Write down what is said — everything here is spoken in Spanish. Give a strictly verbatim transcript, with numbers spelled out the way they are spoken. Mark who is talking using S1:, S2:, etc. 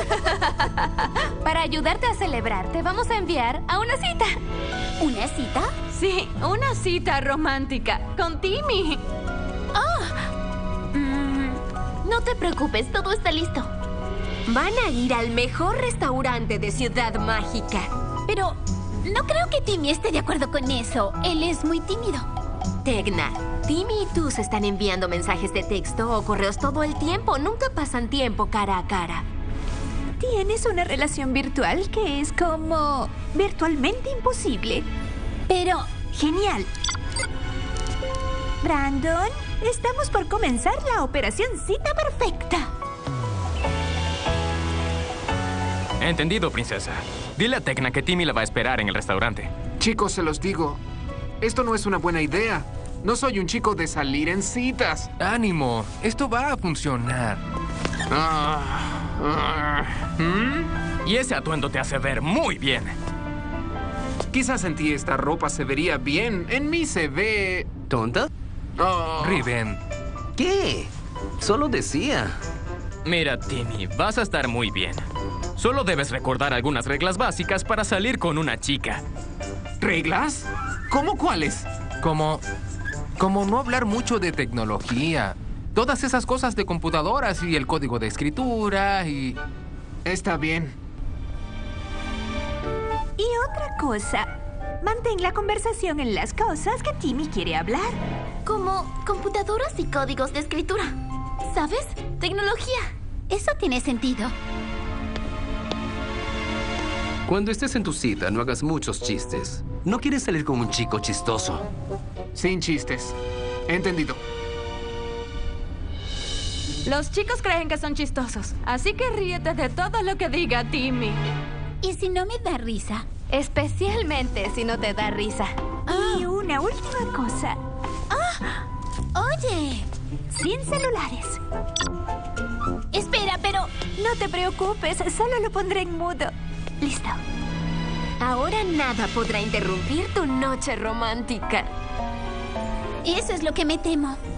S1: Para ayudarte a celebrar, te vamos a enviar a una cita.
S2: ¿Una cita?
S1: Sí, una cita romántica con Timmy.
S2: Oh. Mm, no te preocupes, todo está listo.
S3: Van a ir al mejor restaurante de Ciudad Mágica.
S2: Pero no creo que Timmy esté de acuerdo con eso. Él es muy tímido.
S3: Tecna, Timmy y tú se están enviando mensajes de texto o correos todo el tiempo. Nunca pasan tiempo cara a cara.
S4: Tienes una relación virtual que es como virtualmente imposible.
S2: Pero...
S4: Genial. Brandon, estamos por comenzar la operación Cita Perfecta.
S5: Entendido, princesa. Dile a Tecna que Timmy la va a esperar en el restaurante.
S6: Chicos, se los digo. Esto no es una buena idea. No soy un chico de salir en citas.
S5: ¡Ánimo! Esto va a funcionar.
S6: Ah, ah, ¿hmm?
S5: Y ese atuendo te hace ver muy bien.
S6: Quizás en ti esta ropa se vería bien. En mí se ve...
S7: ¿Tonta?
S6: Oh.
S5: Riven.
S7: ¿Qué? Solo decía.
S5: Mira, Timmy, vas a estar muy bien. Solo debes recordar algunas reglas básicas para salir con una chica.
S6: ¿Reglas? ¿Cómo cuáles?
S5: Como... Como no hablar mucho de tecnología. Todas esas cosas de computadoras y el código de escritura y...
S6: Está bien.
S4: Y otra cosa, mantén la conversación en las cosas que Timmy quiere hablar.
S2: Como computadoras y códigos de escritura. ¿Sabes? Tecnología. Eso tiene sentido.
S7: Cuando estés en tu cita, no hagas muchos chistes. No quieres salir con un chico chistoso.
S6: Sin chistes. Entendido.
S1: Los chicos creen que son chistosos, así que ríete de todo lo que diga Timmy.
S2: ¿Y si no me da risa?
S1: Especialmente si no te da risa.
S4: Y una última cosa,
S2: ¡Ah! ¡Oye!
S4: sin celulares.
S2: Espera, pero...
S4: No te preocupes, solo lo pondré en mudo. Listo.
S3: Ahora nada podrá interrumpir tu noche romántica.
S2: Eso es lo que me temo.